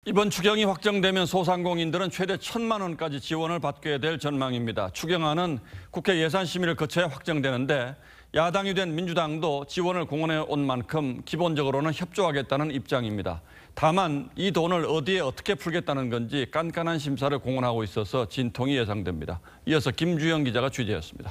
이번 추경이 확정되면 소상공인들은 최대 1,000만 원까지 지원을 받게 될 전망입니다. 추경안은 국회 예산심의를 거쳐야 확정되는데 야당이 된 민주당도 지원을 공언해 온 만큼 기본적으로는 협조하겠다는 입장입니다. 다만 이 돈을 어디에 어떻게 풀겠다는 건지 깐깐한 심사를 공언하고 있어서 진통이 예상됩니다. 이어서 김주영 기자가 취재했습니다.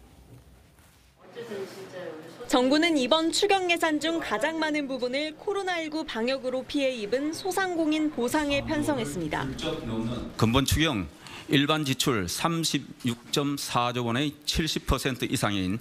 정부는 이번 추경 예산 중 가장 많은 부분을 코로나19 방역으로 피해 입은 소상공인 보상에 편성했습니다. 근본 추경 일반 지출 36.4조 원의 70% 이상인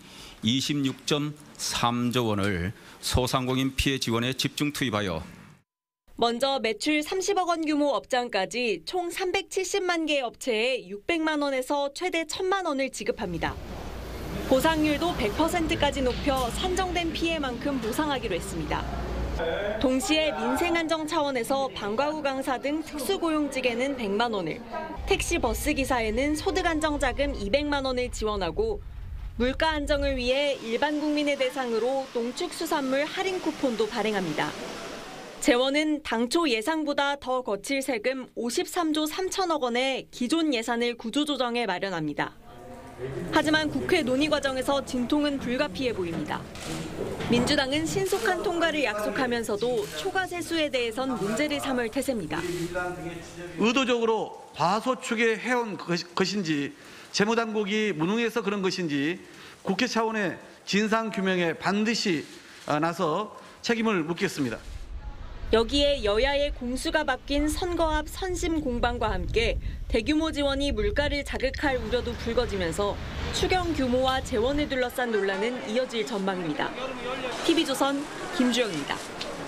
26.3조 원을 소상공인 피해 지원에 집중 투입하여 먼저 매출 30억 원 규모 업장까지 총 370만 개의 업체에 600만 원에서 최대 1,000만 원을 지급합니다. 보상률도 100%까지 높여 산정된 피해만큼 보상하기로 했습니다. 동시에 민생 안정 차원에서 방과 후 강사 등 특수고용직에는 100만 원을, 택시 버스 기사에는 소득 안정 자금 200만 원을 지원하고 물가 안정을 위해 일반 국민의 대상으로 농축수산물 할인 쿠폰도 발행합니다. 재원은 당초 예상보다 더 거칠 세금 53조 3천억 원의 기존 예산을 구조조정해 마련합니다. 하지만 국회 논의 과정에서 진통은 불가피해 보입니다. 민주당은 신속한 통과를 약속하면서도 초과 세수에 대해선 문제를 삼을 태세입니다. 의도적으로 과소축에 해온 것인지 재무당국이 무능해서 그런 것인지 국회 차원의 진상규명에 반드시 나서 책임을 묻겠습니다. 여기에 여야의 공수가 바뀐 선거 앞 선심 공방과 함께 대규모 지원이 물가를 자극할 우려도 불거지면서 추경 규모와 재원을 둘러싼 논란은 이어질 전망입니다. TV조선 김주영입니다.